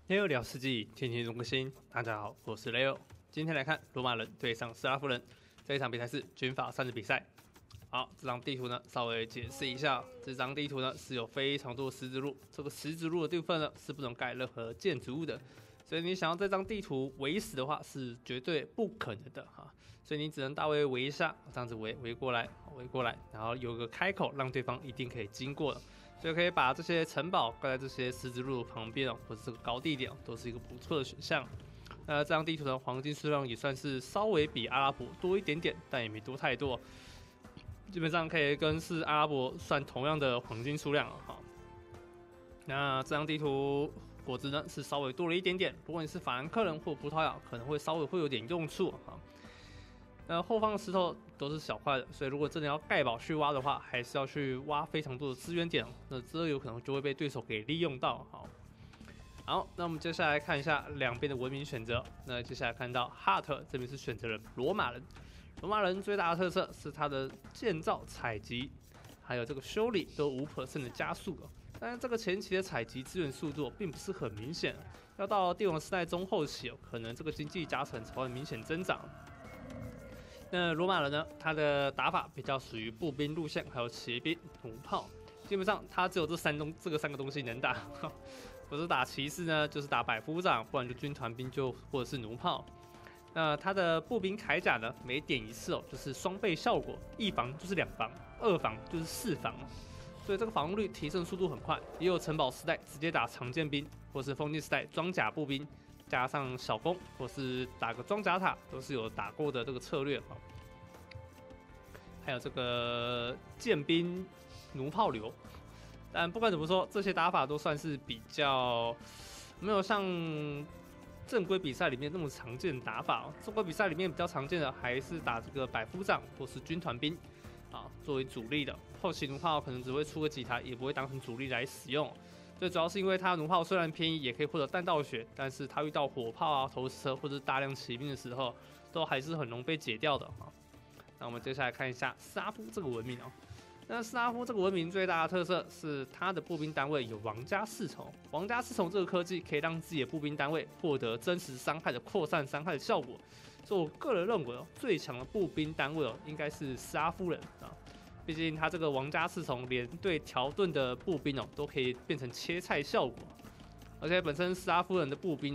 Leo 聊世纪，天天中更新。大家好，我是 Leo。今天来看罗马人对上斯拉夫人这一场比赛是军法3的比赛。好，这张地图呢稍微解释一下，这张地图呢是有非常多的十字路，这个十字路的部分呢是不能盖任何建筑物的，所以你想要这张地图围死的话是绝对不可能的哈。所以你只能大围围一下，这样子围过来，然后有个开口让对方一定可以经过的。所以可以把这些城堡盖在这些十字路旁边哦，或者这个高地点哦，都是一个不错的选项。这张地图的黄金数量也算是稍微比阿拉伯多一点点，但也没多太多，基本上可以跟是阿拉伯算同样的黄金数量哈。那这张地图果子呢是稍微多了一点点，如果你是法兰克人或葡萄牙，可能会稍微会有点用处哈。后方的石头都是小块的，所以如果真的要盖堡去挖的话，还是要去挖非常多的资源点，那这有可能就会被对手给利用到。好，那我们接下来看一下两边的文明选择。那接下来看到哈特这边是选择了罗马人，罗马人最大的特色是它的建造、采集，还有这个修理都5%的加速了。但是这个前期的采集资源速度并不是很明显，要到帝王时代中后期可能这个经济加成才会明显增长。那罗马人呢？他的打法比较属于步兵路线，还有骑兵、弩炮。基本上他只有这三个东西能打，不是打骑士呢，就是打百夫长，不然就军团兵或者是弩炮。那他的步兵铠甲呢，每点一次就是双倍效果，一防就是2防，2防就是4防，所以这个防御率提升速度很快。也有城堡时代直接打长剑兵，或是封建时代装甲步兵。加上小弓，或是打个装甲塔，都是有打过的这个策略哈。还有这个剑兵弩炮流，但不管怎么说，这些打法都算是比较没有像正规比赛里面那么常见的打法。正规比赛里面比较常见的还是打这个百夫长或是军团兵啊，作为主力的。后期弩炮可能只会出个几台，也不会当成主力来使用。最主要是因为它弩炮虽然便宜，也可以获得弹道血，但是它遇到火炮啊、投石车或者大量骑兵的时候，都还是很容易被解掉的啊。那我们接下来看一下斯拉夫这个文明哦。那斯拉夫这个文明最大的特色是它的步兵单位有王家侍从，王家侍从这个科技可以让自己的步兵单位获得真实伤害的扩散伤害的效果。所以我个人认为最强的步兵单位应该是斯拉夫人啊。毕竟他这个王家侍从连对条顿的步兵都可以变成切菜效果，而且本身斯拉夫人的步兵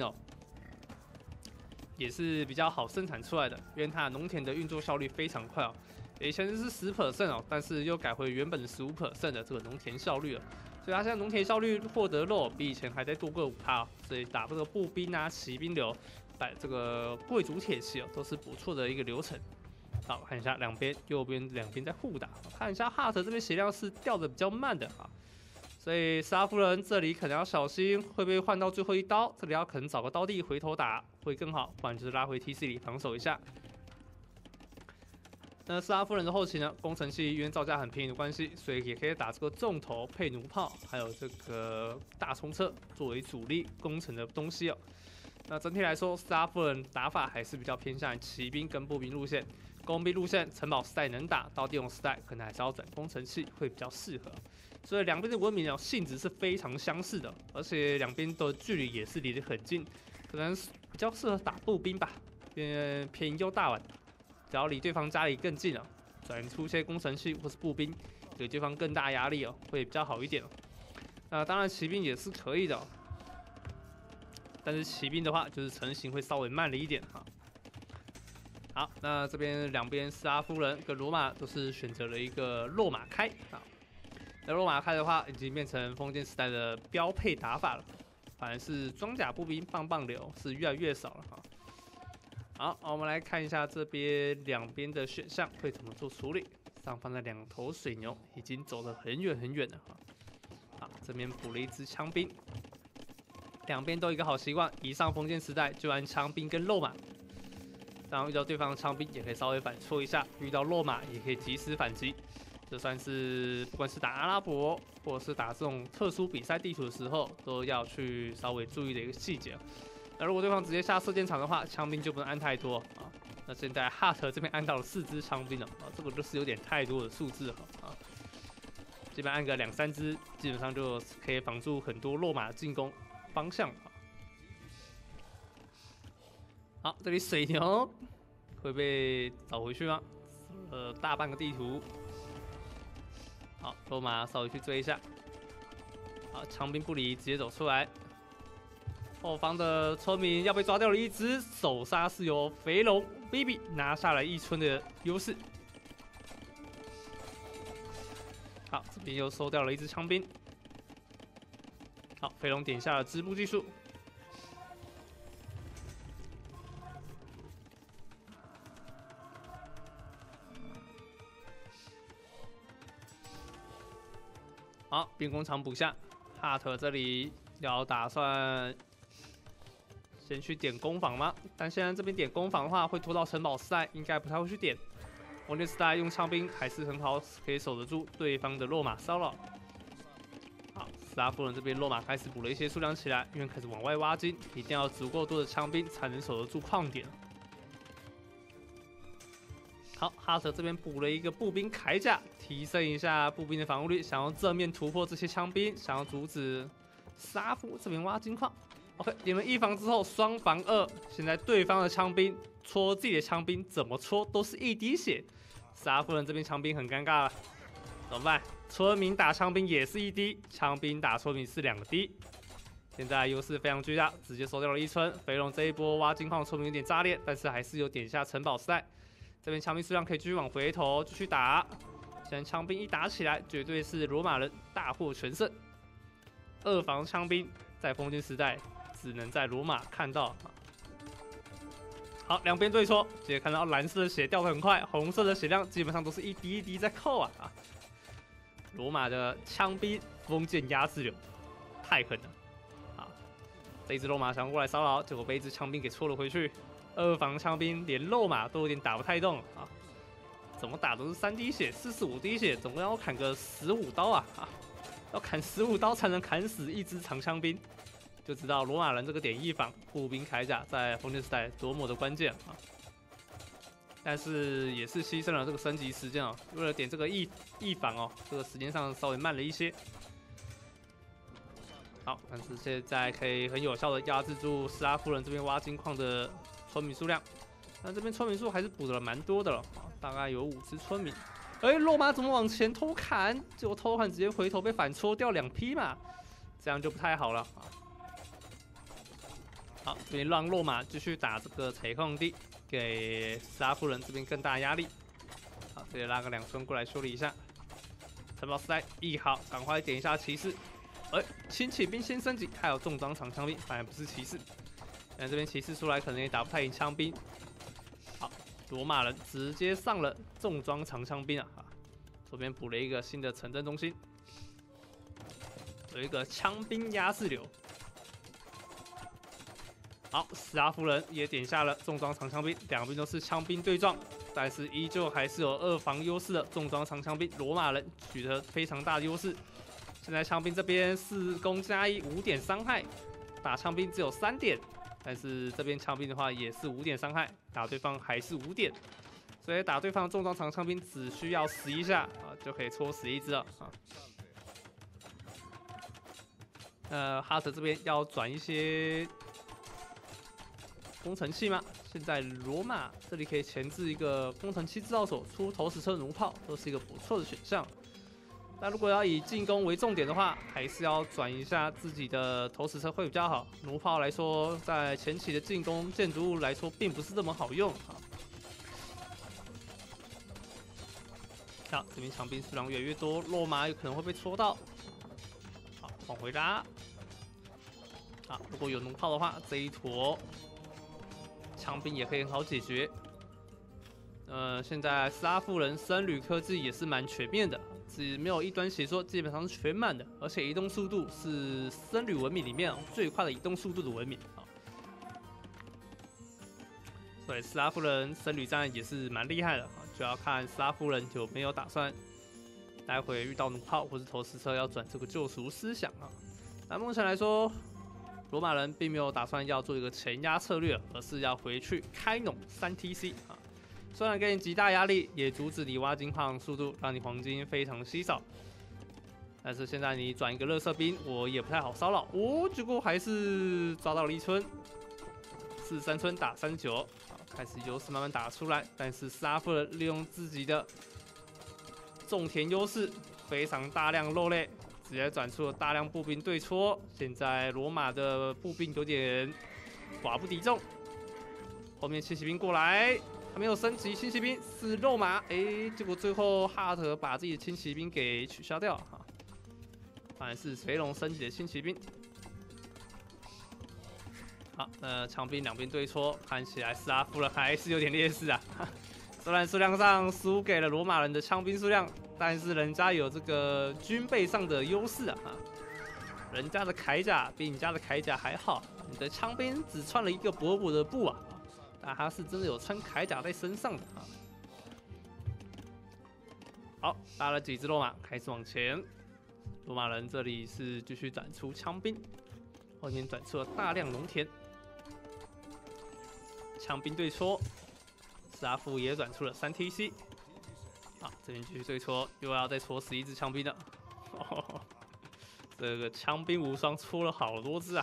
也是比较好生产出来的，因为它农田的运作效率非常快以前是10%但是又改回原本的15%的这个农田效率了，所以它现在农田效率获得肉比以前还再多个5%，所以打这个步兵啊、骑兵流、摆这个贵族铁骑都是不错的一个流程。好，看一下右边两边在互打，看一下哈特这边血量是掉的比较慢的所以斯拉夫人这里可能要小心会被换到最后一刀，这里要可能找个刀地回头打会更好，不然就是拉回 TC 里防守一下。那斯拉夫人的后期呢，工程器因为造价很便宜的关系，所以也可以打这个重头配弩炮，还有这个大冲车作为主力攻城的东西那整体来说，斯拉夫人打法还是比较偏向骑兵跟步兵路线。工兵路线城堡时代能打，到帝王时代可能还是要转工程器会比较适合。所以两边的文明性质是非常相似的，而且两边的距离也是离得很近，可能比较适合打步兵吧，因为便宜又大碗，只要离对方家里更近转出些工程器或是步兵，给对方更大压力会比较好一点当然骑兵也是可以的但是骑兵的话就是成型会稍微慢了一点好，那这边两边斯拉夫人跟罗马都是选择了一个洛马开那洛马开的话，已经变成封建时代的标配打法了，反而是装甲步兵棒棒流是越来越少了好，我们来看一下这边两边的选项会怎么做处理。上方的2头水牛已经走得很远很远了好，这边补了一支枪兵，两边都有一个好习惯，一上封建时代就按枪兵跟肉马。当遇到对方的枪兵，也可以稍微反戳一下；遇到肉马，也可以及时反击。这算是不管是打阿拉伯，或者是打这种特殊比赛地图的时候，都要去稍微注意的一个细节。那如果对方直接下射箭场的话，枪兵就不能按太多那现在哈特这边按到了4支枪兵这个就是有点太多的数字基本按个2、3支，基本上就可以防住很多落马的进攻方向好，这里水牛会被找回去吗？大半个地图。好，罗马稍微去追一下。好，枪兵不离，直接走出来。后方的村民要被抓掉了一只，首杀是由肥龙 BB 拿下了一村的优势。好，这边又收掉了一只枪兵。好，肥龙点下了织布技术。好，兵工厂补下，哈特这里要打算先去点攻防吗？但现在这边点攻防的话，会拖到城堡时代，应该不太会去点。王权时代用枪兵还是很好，可以守得住对方的落马骚扰。好，斯拉夫人这边落马开始补了一些数量起来，因为开始往外挖金，一定要足够多的枪兵才能守得住矿点。好，哈特这边补了一个步兵铠甲，提升一下步兵的防御率，想要正面突破这些枪兵，想要阻止斯拉夫这边挖金矿。OK， 你们一防之后双防2，现在对方的枪兵戳自己的枪兵，怎么戳都是一滴血。斯拉夫人这边枪兵很尴尬了，怎么办？村民打枪兵也是一滴，枪兵打村民是2滴。现在优势非常巨大，直接收掉了一村。肥龙这一波挖金矿，村民有点炸裂，但是还是有点下城堡时代。这边枪兵数量可以继续往回头继续打，现在枪兵一打起来，绝对是罗马人大获全胜。2防枪兵在封建时代只能在罗马看到。好，两边对戳，直接看到蓝色的血掉得很快，红色的血量基本上都是一滴一滴在扣啊！罗马的枪兵封建压制流太狠了啊！这一只罗马想过来骚扰，结果被一只枪兵给戳了回去。2防枪兵连肉马都有点打不太动啊！怎么打都是3滴血，45滴血，总共要砍个15刀啊！要砍15刀才能砍死一只长枪兵，就知道罗马人这个点一防步兵铠甲在封建时代多么的关键啊！但是也是牺牲了这个升级时间哦，为了点这个一防哦，这个时间上稍微慢了一些。好，但是现在可以很有效的压制住斯拉夫人这边挖金矿的村民数量，但这边村民数还是补的蛮多的了，大概有5只村民。罗马怎么往前偷砍？结果偷砍直接回头被反戳掉2匹嘛，这样就不太好了啊。好，这边让落马继续打这个采矿地，给斯拉夫人这边更大压力。好，这里拉个2村过来修理一下。城堡时代1好，赶快点一下骑士。轻骑兵先升级，还有重装长枪兵，反而不是骑士。但这边骑士出来可能也打不太赢枪兵。好，罗马人直接上了重装长枪兵啊！左边补了一个新的城镇中心，有一个枪兵压制流。好，斯拉夫人也点下了重装长枪兵，两边都是枪兵对撞，但是依旧还是有2防优势的重装长枪兵，罗马人取得非常大的优势。现在枪兵这边4攻加1 5点伤害，打枪兵只有3点，但是这边枪兵的话也是5点伤害，打对方还是5点，所以打对方的重装长枪兵只需要11下啊就可以戳死一只了啊。哈特这边要转一些工程器吗？现在罗马这里可以前置一个工程器制造所，出投石车弩炮，都是一个不错的选项。那如果要以进攻为重点的话，还是要转一下自己的投石车会比较好。弩炮来说，在前期的进攻建筑物来说，并不是这么好用啊。好，这边枪兵数量越来越多，落马有可能会被戳到。好，往回拉。好，如果有弩炮的话，这一坨枪兵也可以很好解决。现在斯拉夫人僧侣科技也是蛮全面的。只没有一端写说基本上是全满的，而且移动速度是僧侣文明里面最快的移动速度的文明啊。所以斯拉夫人僧侣战也是蛮厉害的啊，就要看斯拉夫人有没有打算待会遇到弩炮或是投石车要转这个救赎思想啊。那目前来说，罗马人并没有打算要做一个前压策略，而是要回去开农3TC啊。虽然给你极大压力，也阻止你挖金矿速度，让你黄金非常稀少。但是现在你转一个垃圾兵，我也不太好骚扰。结果还是抓到了一村。 43村打39，好，开始优势慢慢打出来。但是斯拉夫人利用自己的种田优势，非常大量肉类，直接转出了大量步兵对戳。现在罗马的步兵有点寡不敌众，后面轻骑兵过来。 还没有升级，轻骑兵是肉马，结果最后哈特把自己的轻骑兵给取消掉哈，反而是肥龙升级的轻骑兵。好，枪兵两边对戳，看起来斯拉夫人还是有点劣势啊。虽然数量上输给了罗马人的枪兵数量，但是人家有这个军备上的优势啊。人家的铠甲比你家的铠甲还好，你的枪兵只穿了一个薄薄的布啊。 但他是真的有穿铠甲在身上的啊！好，拉了几只罗马，开始往前。罗马人这里是继续转出枪兵，后面转出了大量农田，枪兵对戳，斯拉夫也转出了3TC。好，这边继续对戳，又要再戳11只枪兵了。哦，这个枪兵无双戳了好多只啊！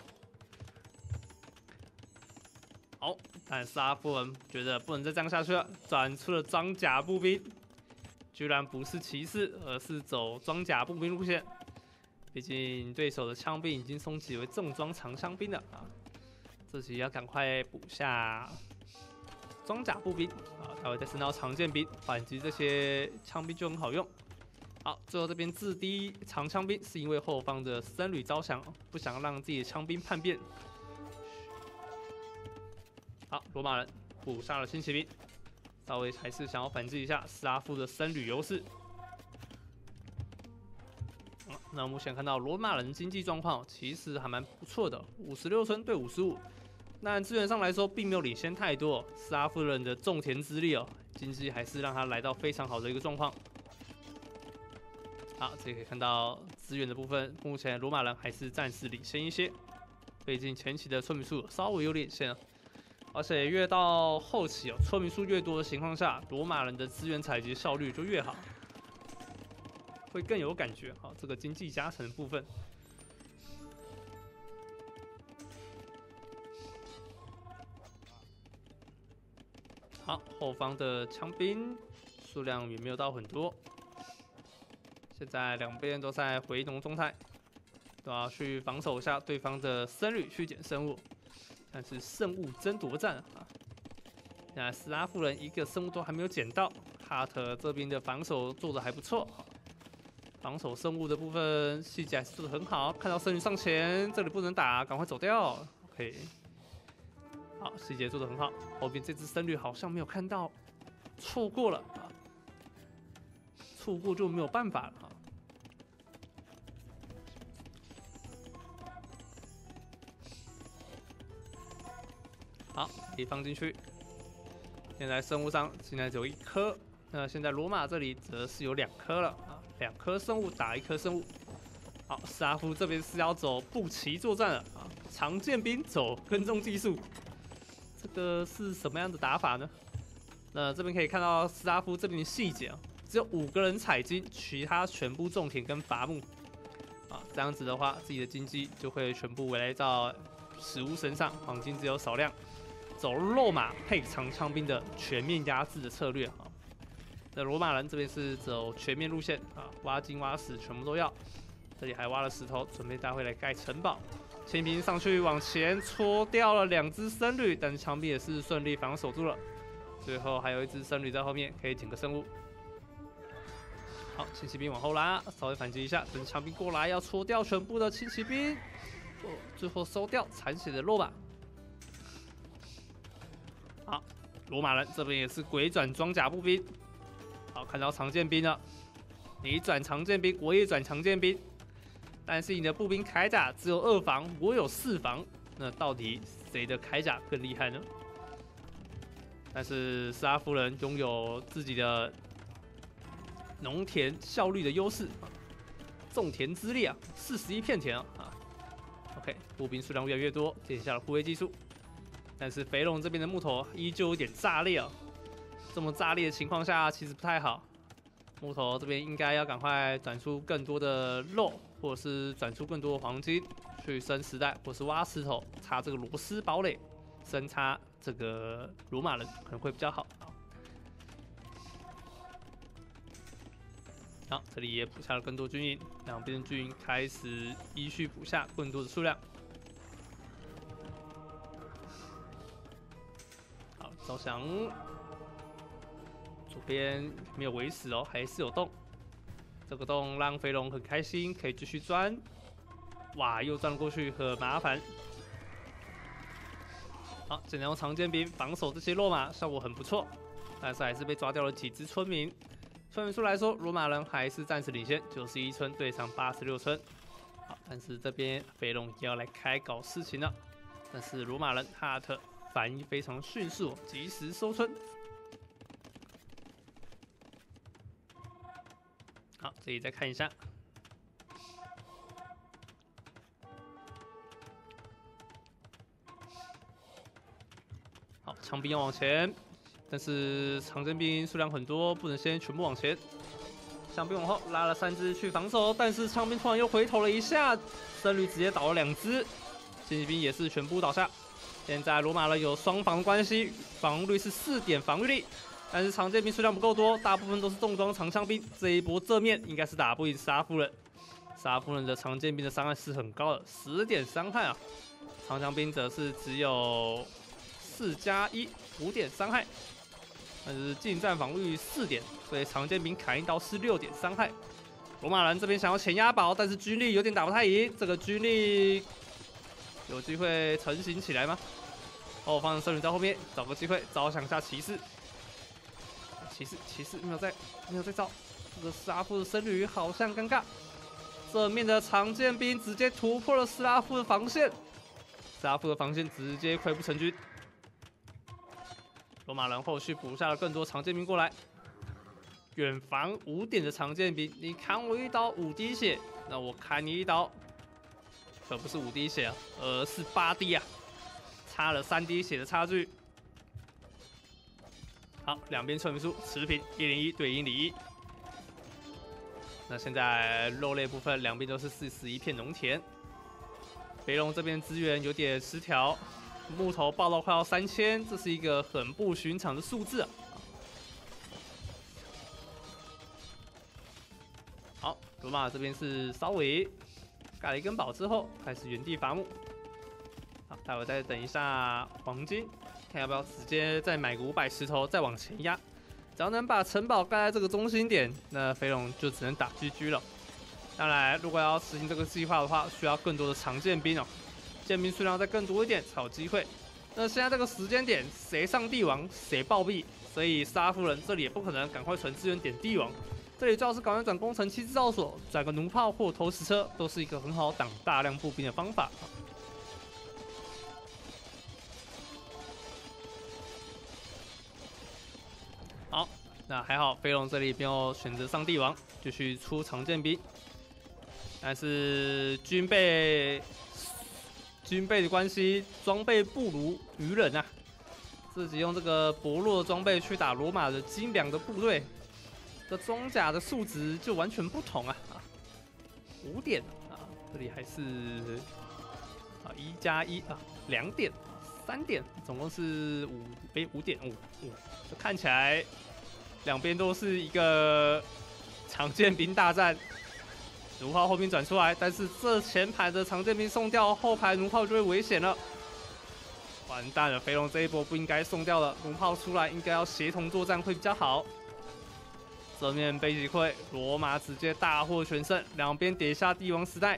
好，但斯拉夫人觉得不能再这样下去了，转出了装甲步兵，居然不是骑士，而是走装甲步兵路线。毕竟对手的枪兵已经升级为重装长枪兵了啊，自己要赶快补下装甲步兵啊，才会再升到长剑兵，反击这些枪兵就很好用。好，最后这边制低长枪兵是因为后方的僧侣招降，不想让自己的枪兵叛变。 好，罗马人补杀了轻骑兵，稍微还是想要反击一下斯拉夫的僧侣优势。那目前看到罗马人经济状况其实还蛮不错的，56村对55，但资源上来说并没有领先太多。斯拉夫人的种田之力哦，经济还是让他来到非常好的一个状况。好，这里可以看到资源的部分，目前罗马人还是暂时领先一些，毕竟前期的村民数稍微有领先。 而且越到后期哦，村民数越多的情况下，罗马人的资源采集效率就越好，会更有感觉。好，这个经济加成的部分。好，后方的枪兵数量也没有到很多，现在两边都在回农状态，都要去防守一下对方的僧侣去捡生物。 但是圣物争夺战啊，现在斯拉夫人一个生物都还没有捡到，哈特这边的防守做的还不错，防守生物的部分细节还是做的很好。看到僧侣上前，这里不能打，赶快走掉。OK， 好，细节做的很好。后边这只僧侣好像没有看到，错过了啊，错过就没有办法了啊。 好，可以放进去。现在生物上现在只有1颗，那现在罗马这里则是有2颗了啊，2颗生物打1颗生物。好，斯拉夫这边是要走步骑作战了啊，长剑兵走跟踪技术，这个是什么样的打法呢？那这边可以看到斯拉夫这边的细节啊，只有5个人采金，其他全部种田跟伐木啊，这样子的话，自己的经济就会全部围绕到食物身上，黄金只有少量。 走肉马配长枪兵的全面压制的策略啊。那罗马人这边是走全面路线啊，挖金挖石全部都要。这里还挖了石头，准备待会来盖城堡。轻兵上去往前戳掉了2只僧侣，但是枪兵也是顺利防守住了。最后还有1只僧侣在后面，可以捡个生物。好，轻骑兵往后拉，稍微反击一下，等枪兵过来要戳掉全部的轻骑兵。哦，最后收掉残血的肉马。 好，罗马人这边也是鬼转装甲步兵。好，看到长剑兵了，你转长剑兵，我也转长剑兵。但是你的步兵铠甲只有2防，我有4防，那到底谁的铠甲更厉害呢？但是斯拉夫人拥有自己的农田效率的优势，种田之力啊，41片田啊。OK， 步兵数量越来越多，接下了护卫技术。 但是肥龙这边的木头依旧有点炸裂哦，这么炸裂的情况下其实不太好。木头这边应该要赶快转出更多的肉，或者是转出更多的黄金去升时代，或是挖石头插这个螺丝堡垒， 针插这个罗马人可能会比较好。好，这里也补下了更多军营，两边的军营开始依序补下更多的数量。好，招降，左边没有围死哦，还是有洞。这个洞让飞龙很开心，可以继续钻。哇，又钻了过去，很麻烦。好，现在用长剑兵防守这些落马，效果很不错，但是还是被抓掉了几只村民。村民数来说，罗马人还是暂时领先，91村对上86村。好，但是这边飞龙也要来开搞事情了。但是罗马人哈特反应非常迅速，及时收村。好，这里再看一下。好，枪兵要往前。但是长针兵数量很多，不能先全部往前。枪兵往后拉了3只去防守，但是枪兵突然又回头了一下，僧侣直接倒了2只，剑骑兵也是全部倒下。现在罗马人有双防关系，防御率是4点防御力，但是长剑兵数量不够多，大部分都是重装长枪兵。这一波正面应该是打不赢沙夫人。沙夫人的长剑兵的伤害是很高的，10点伤害啊，长枪兵则是只有4+1，5点伤害。但是近战防御4点，所以长剑兵砍1刀是6点伤害。罗马人这边想要前压宝，但是军力有点打不太赢，这个军力有机会成型起来吗？后方的僧侣在后面找个机会招降下骑士。骑士没有在招，这个斯拉夫的僧侣好像尴尬。正面的长剑兵直接突破了斯拉夫的防线，斯拉夫的防线直接溃不成军。罗马人后续补下了更多长剑兵过来，远防5点的长剑兵，你砍我1刀5滴血，那我砍你1刀，可不是5滴血啊，而是8滴啊，差了3滴血的差距。好，两边村民数持平，101对101。那现在肉类部分，两边都是41片农田。北龙这边资源有点失调。木头爆到快要3000，这是一个很不寻常的数字啊。好，罗马这边是稍微盖了一根堡之后，开始原地伐木。好，待会再等一下黄金，看要不要直接再买个500石头，再往前压。只要能把城堡盖在这个中心点，那飞龙就只能打 GG 了。当然，如果要实行这个计划的话，需要更多的长剑兵哦。剑兵数量再更多一点才有机会。那现在这个时间点，谁上帝王谁暴毙，所以沙夫人这里也不可能赶快存资源点帝王，这里最好是赶快转工程器制造所，转个弩炮或投石车，都是一个很好挡大量步兵的方法。好，那还好，飞龙这里没有选择上帝王，继续出长剑兵，但是军备的关系，装备不如愚人啊！自己用这个薄弱的装备去打罗马的精良的部队，这装甲的数值就完全不同啊！5点啊，这里还是1+1啊，2点、3点，总共是5点5，这看起来两边都是一个长剑兵大战。弩炮后面转出来，但是这前排的长剑兵送掉，后排弩炮就会危险了。完蛋了，飞龙这一波不应该送掉了，弩炮出来应该要协同作战会比较好。正面被击溃，罗马直接大获全胜，两边跌下帝王时代。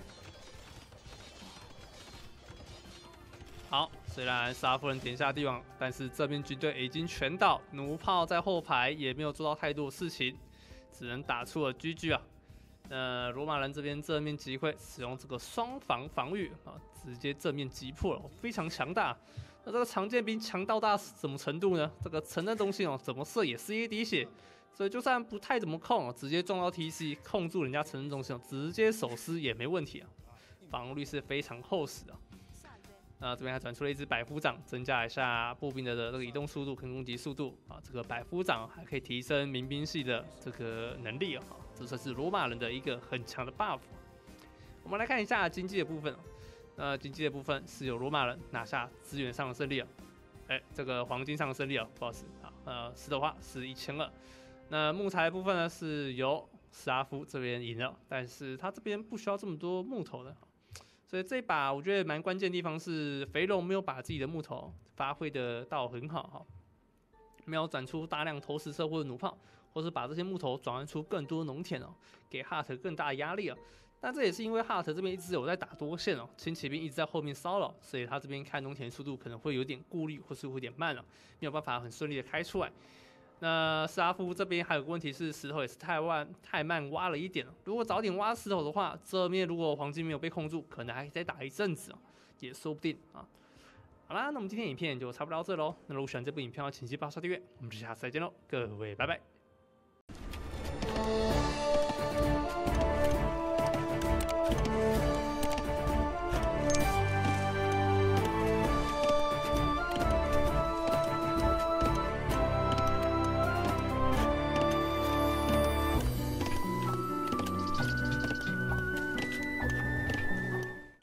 好，虽然沙夫人点下帝王，但是这边军队已经全倒，弩炮在后排也没有做到太多事情，只能打出了 GG 啊。罗马人这边正面击溃，使用这个双防防御啊，直接正面击破了，非常强大。那这个长剑兵强到大什么程度呢？这个城镇中心怎么射也是1滴血，所以就算不太怎么控直接撞到 TC， 控住人家城镇中心直接手撕也没问题啊，防御率是非常厚实的。那这边还转出了一只百夫长，增加一下步兵的这个移动速度跟攻击速度啊。这个百夫长还可以提升民兵系的这个能力啊。这算是罗马人的一个很强的 buff。我们来看一下经济的部分。经济的部分是由罗马人拿下资源上的胜利。 这个黄金上胜利哦，不好意思啊，石头花是1200。那木材的部分呢是由史拉夫这边赢了，但是他这边不需要这么多木头的，所以这一把我觉得蛮关键的地方是肥龙没有把自己的木头发挥得到很好哈，没有转出大量投石车或者弩炮，或是把这些木头转换出更多农田哦，给哈特更大的压力哦。但这也是因为哈特这边一直有在打多线哦，轻骑兵一直在后面骚扰，所以他这边开农田速度可能会有点顾虑，或是会有点慢了，没有办法很顺利的开出来。那斯拉夫这边还有个问题是石头也是太慢挖了一点了，如果早点挖石头的话，这面如果黄金没有被控住，可能还可以再打一阵子哦，也说不定啊。好啦，那我们今天影片就差不多到这喽。那如果喜欢这部影片的话，请记得刷订阅，我们就下次再见喽，各位拜拜。